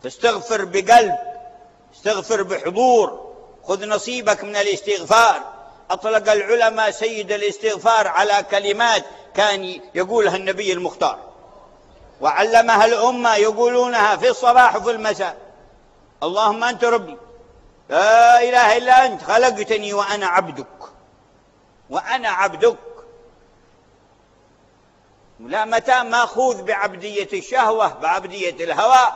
تستغفر بقلب، استغفر بحضور، خذ نصيبك من الاستغفار. أطلق العلماء سيد الاستغفار على كلمات كان يقولها النبي المختار، وعلمها الأمة يقولونها في الصباح وفي المساء. اللهم أنت ربي لا إله إلا أنت خلقتني وأنا عبدك، وأنا عبدك. لا متى ماخوذ بعبدية الشهوة، بعبدية الهوى،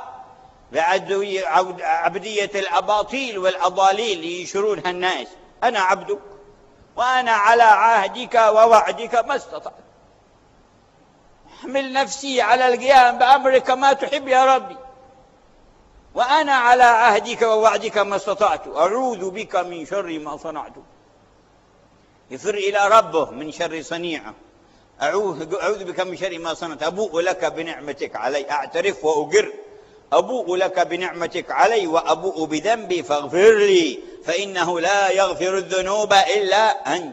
بعبدية الأباطيل والأضاليل اللي ينشرونها الناس. أنا عبدك وأنا على عهدك ووعدك ما استطعت، احمل نفسي على القيام بأمرك ما تحب يا ربي، وأنا على عهدك ووعدك ما استطعت، أعوذ بك من شر ما صنعت. يفر إلى ربه من شر صنيعه. أعوذ بك من شر ما صنعت، أبوء لك بنعمتك علي، أعترف وأقر، أبوء لك بنعمتك علي وأبوء بذنبي فاغفر لي فإنه لا يغفر الذنوب إلا أنت.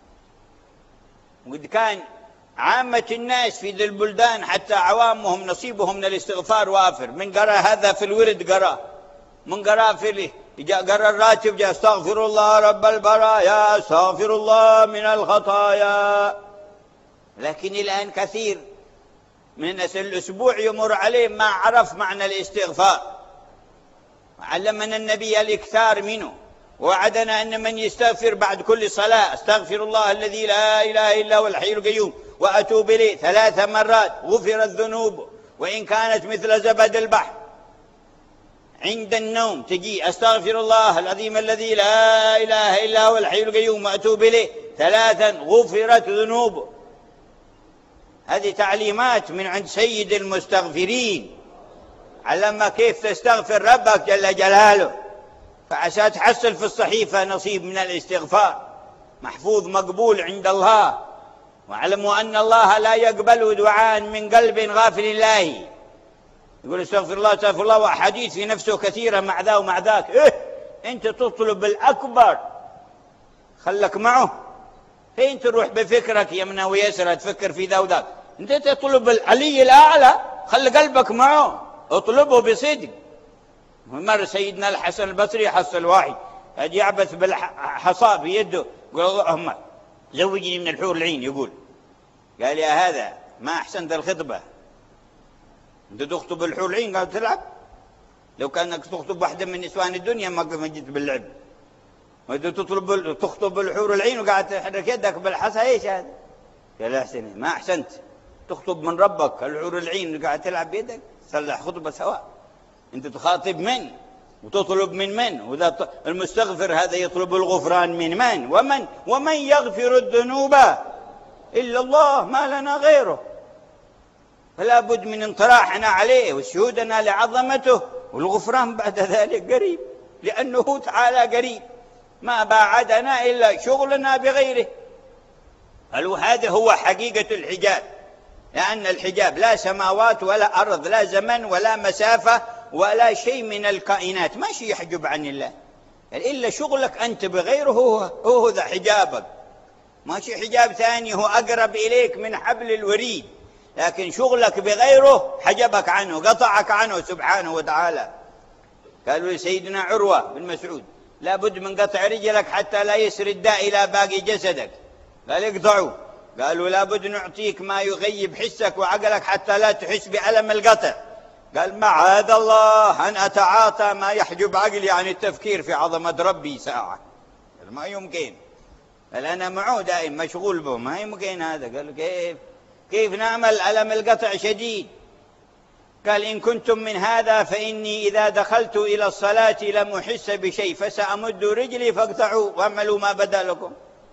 وقد كان عامة الناس في ذي البلدان حتى عوامهم نصيبهم من الاستغفار وافر. من قرأ هذا في الورد قرأ، من قرأ في قرأ الراتب جاء استغفر الله رب البرايا استغفر الله من الخطايا. لكن الآن كثير من الناس الأسبوع يمر عليه ما عرف معنى الاستغفار. علمنا النبي الإكثار منه، ووعدنا أن من يستغفر بعد كل صلاة استغفر الله الذي لا إله إلا هو الحي القيوم وأتوب إليه 3 مرات غفرت ذنوبه وإن كانت مثل زبد البحر. عند النوم تجي استغفر الله العظيم الذي لا إله إلا هو الحي القيوم وأتوب إليه 3 غفرت ذنوبه. هذه تعليمات من عند سيد المستغفرين، علمك كيف تستغفر ربك جل جلاله، فعسى تحصل في الصحيفة نصيب من الاستغفار محفوظ مقبول عند الله. واعلموا أن الله لا يقبل دعاء من قلب غافل الله. يقول استغفر الله استغفر الله، وأحاديث في نفسه كثيرة مع ذا ومع ذاك. أنت تطلب الأكبر خلك معه، فين تروح بفكرك يمنى ويسرى تفكر في ذا وذاك؟ أنت تطلب العلي الأعلى خلي قلبك معه، اطلبه بصدق. مر سيدنا الحسن البصري حصل واحد قد يعبث بالحصى بيده، يقول اللهم زوجني من الحور العين. يقول قال يا هذا ما أحسنت الخطبة، أنت تخطب الحور العين قال تلعب؟ لو كأنك تخطب واحدة من نسوان الدنيا ما جيت باللعب. وأنت تخطب الحور العين وقاعد تحرك يدك بالحصى، ايش هذا؟ قال أحسن ما أحسنت، تخطب من ربك الحور العين وقاعد تلعب بيدك، صلح خطبة سواء. أنت تخاطب من وتطلب من وذا المستغفر هذا يطلب الغفران من ومن يغفر الذنوب إلا الله ما لنا غيره. فلا بد من انطراحنا عليه وشهودنا لعظمته، والغفران بعد ذلك قريب، لأنه تعالى قريب، ما باعدنا إلا شغلنا بغيره. هذا هو حقيقة الحجاب، لأن الحجاب لا سماوات ولا أرض لا زمن ولا مسافة ولا شيء من الكائنات ما شيء يحجب عن الله، يعني إلا شغلك أنت بغيره هو ذا حجابك. ما شيء حجاب ثاني هو أقرب إليك من حبل الوريد، لكن شغلك بغيره حجبك عنه قطعك عنه سبحانه وتعالى. قالوا لسيدنا عروة بن مسعود لا بد من قطع رجلك حتى لا يسري الداء إلى باقي جسدك، قال اقطعوا. قالوا لا بد نعطيك ما يغيب حسك وعقلك حتى لا تحس بألم القطع، قال معاذ الله أن أتعاطى ما يحجب عقلي عن التفكير في عظمة ربي ساعة، ما يمكن. قال أنا معه دائم مشغول به، ما يمكن هذا. قال كيف نعمل؟ ألم القطع شديد. قال إن كنتم من هذا فإني إذا دخلت إلى الصلاة لم أحس بشيء فسأمد رجلي فاقطعوا واعملوا ما بدا لكم.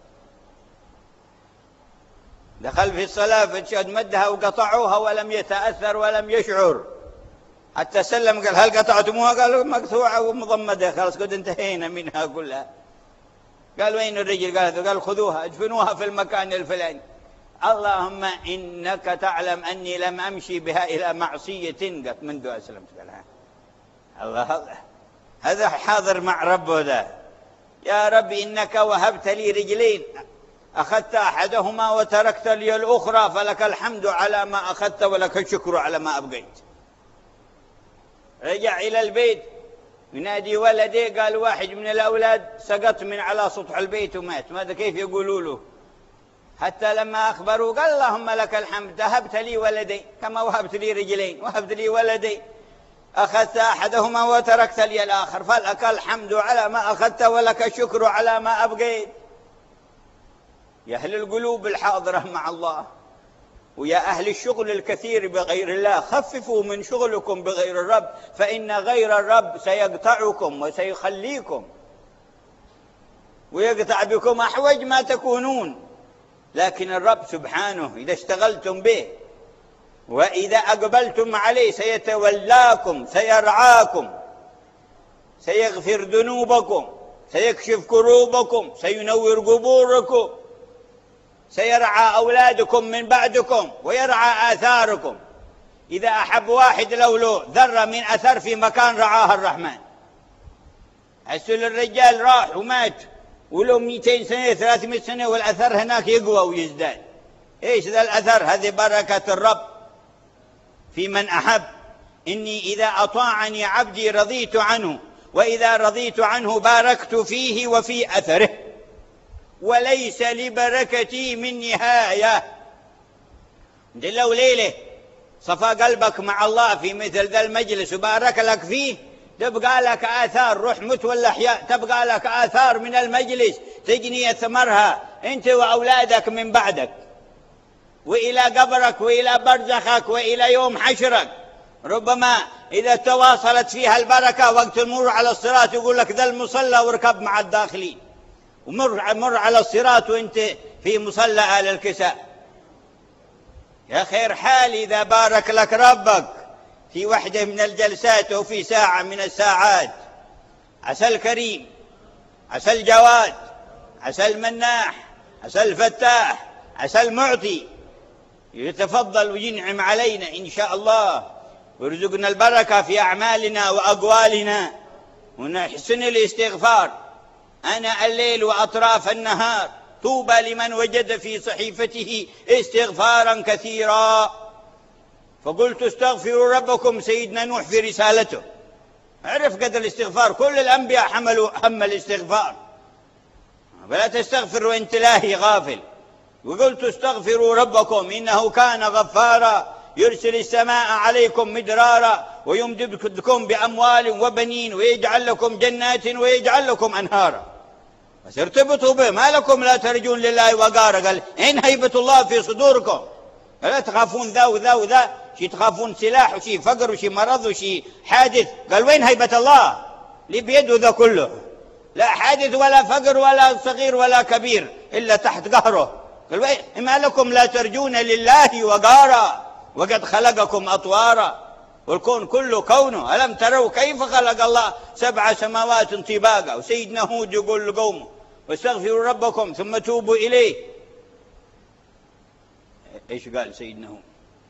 دخل في الصلاة فشهد مدها وقطعوها ولم يتأثر ولم يشعر حتى سلم. قال هل قطعتموها؟ قالوا مقطوعة ومضمدة خلاص قد انتهينا منها كلها. قال وين الرجل؟ قال خذوها ادفنوها في المكان الفلاني. اللهم إنك تعلم أني لم أمشي بها إلى معصية قط منذ أسلمت. قال الله هذا حاضر مع ربه ذا. يا ربي إنك وهبت لي رجلين أخذت أحدهما وتركت لي الأخرى، فلك الحمد على ما أخذت ولك الشكر على ما أبقيت. رجع إلى البيت ينادي ولده، قال واحد من الأولاد سقط من على سطح البيت ومات. ماذا كيف يقولوا له؟ حتى لما أخبروه قال اللهم لك الحمد، وهبت لي ولدي كما وهبت لي رجلين، وهبت لي ولدي، أخذت أحدهما وتركت لي الآخر، فلك الحمد على ما أخذت ولك الشكر على ما أبقيت. يا أهل القلوب الحاضرة مع الله، ويا أهل الشغل الكثير بغير الله، خففوا من شغلكم بغير الرب، فإن غير الرب سيقطعكم وسيخليكم ويقطع بكم أحوج ما تكونون. لكن الرب سبحانه إذا اشتغلتم به وإذا أقبلتم عليه سيتولاكم، سيرعاكم، سيغفر ذنوبكم، سيكشف كروبكم، سينور قبوركم، سيرعى أولادكم من بعدكم ويرعى آثاركم. إذا أحب واحد له ذرة من أثر في مكان رعاها الرحمن. حسوا الرجال راح ومات ولو 200 سنة 300 سنة والأثر هناك يقوى ويزداد. إيش ذا الأثر؟ هذه بركة الرب في من أحب. إني إذا أطاعني عبدي رضيت عنه، وإذا رضيت عنه باركت فيه وفي أثره، وليس لبركتي من نهاية. لو ليلة صفى قلبك مع الله في مثل ذا المجلس وبارك لك فيه، تبقى لك آثار، روح مت ولا أحياء، تبقى لك آثار من المجلس تجني ثمرها أنت وأولادك من بعدك، وإلى قبرك وإلى برزخك وإلى يوم حشرك. ربما إذا تواصلت فيها البركة وقت المر على الصراط يقول لك ذا المصلى واركب مع الداخلين، ومر على الصراط وانت في مصلى آل الكساء. يا خير حال إذا بارك لك ربك في وحدة من الجلسات أو في ساعة من الساعات. عسى الكريم، عسى الجواد، عسى المناح، عسى الفتاح، عسى المعطي يتفضل وينعم علينا إن شاء الله، ويرزقنا البركة في أعمالنا وأقوالنا، ونحسن الاستغفار أنا الليل وأطراف النهار. طوبى لمن وجد في صحيفته استغفارا كثيرا. فقلت استغفروا ربكم، سيدنا نوح في رسالته عرف قدر الاستغفار، كل الأنبياء حملوا هم الاستغفار، فلا تستغفر وانت لاهي غافل. وقلت استغفروا ربكم إنه كان غفارا يرسل السماء عليكم مدرارا ويمددكم بأموال وبنين ويجعل لكم جنات ويجعل لكم أنهارا. بس ارتبطوا به، ما لكم لا ترجون لله وقارا. قال إن هيبة الله في صدوركم، لا تخافون ذا وذا وذا، شي تخافون سلاح وشي فقر وشي مرض وشي حادث. قال وين هيبة الله اللي بيده ذا كله؟ لا حادث ولا فقر ولا صغير ولا كبير إلا تحت قهره. قال وين ما لكم لا ترجون لله وقارا وقد خلقكم أطوارا، والكون كله كونه. ألم تروا كيف خلق الله 7 سماوات طباقا؟ وسيدنا هود يقول لقومه واستغفروا ربكم ثم توبوا إليه. إيش قال سيدنا هود؟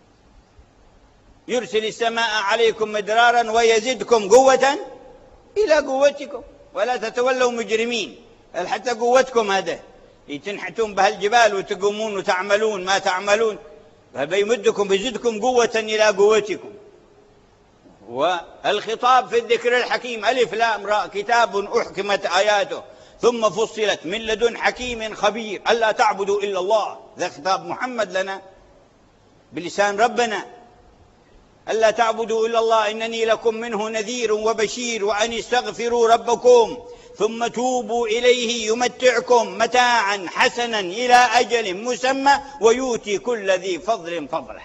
يرسل السماء عليكم مدرارا ويزدكم قوة إلى قوتكم ولا تتولوا مجرمين. حتى قوتكم هذا تنحتون بهالجبال وتقومون وتعملون ما تعملون، فبيمدكم بيزدكم قوة إلى قوتكم. والخطاب في الذكر الحكيم ألف لام راء كتاب أحكمت آياته ثم فصلت من لدن حكيم خبير ألا تعبدوا إلا الله. ذا خطاب محمد لنا بلسان ربنا، ألا تعبدوا إلا الله إنني لكم منه نذير وبشير وأن استغفروا ربكم ثم توبوا إليه يمتعكم متاعا حسنا إلى أجل مسمى ويؤتي كل ذي فضل فضله.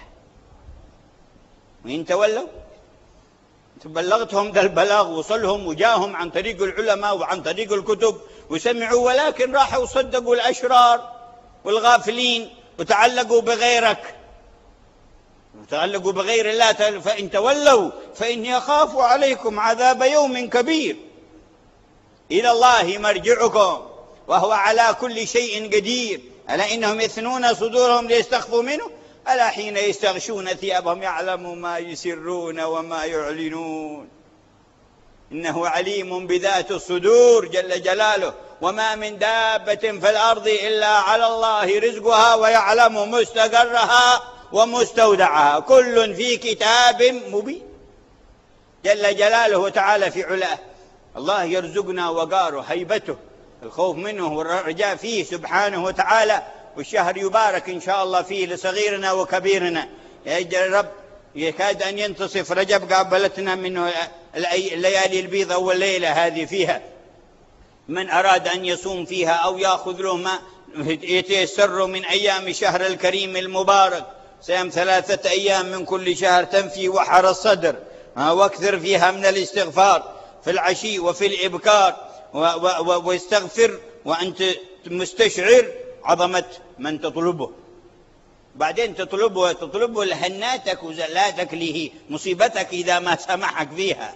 وإن تولوا بلغتهم ذا البلاغ، وصلهم وجاهم عن طريق العلماء وعن طريق الكتب وسمعوا، ولكن راحوا صدقوا الأشرار والغافلين وتعلقوا بغيرك وتعلقوا بغير الله. فإن تولوا فإني أخاف عليكم عذاب يوم كبير. إلى الله مرجعكم وهو على كل شيء قدير. ألا إنهم يثنون صدورهم ليستخفوا منه، ألا حين يستغشون ثيابهم يعلم ما يسرون وما يعلنون. إنه عليم بذات الصدور جل جلاله. وما من دابة في الأرض إلا على الله رزقها ويعلم مستقرها ومستودعها كل في كتاب مبين. جل جلاله وتعالى في علاه. الله يرزقنا وقاره هيبته، الخوف منه والرجاء فيه سبحانه وتعالى. والشهر يبارك إن شاء الله فيه لصغيرنا وكبيرنا. يا رب يكاد أن ينتصف رجب، قابلتنا منه الليالي البيض أول ليلة هذه فيها. من أراد أن يصوم فيها أو يأخذ له ما يتيسر من أيام شهر الكريم المبارك، صيام 3 أيام من كل شهر تنفي وحر الصدر، واكثر فيها من الاستغفار في العشي وفي الإبكار، واستغفر وأنت مستشعر عظمة من تطلبه. بعدين تطلبه لهناتك وزلاتك له مصيبتك إذا ما سمحك فيها.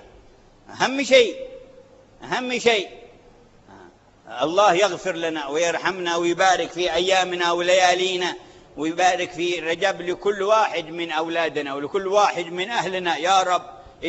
أهم شيء الله يغفر لنا ويرحمنا ويبارك في أيامنا وليالينا، ويبارك في رجب لكل واحد من أولادنا ولكل واحد من أهلنا يا رب.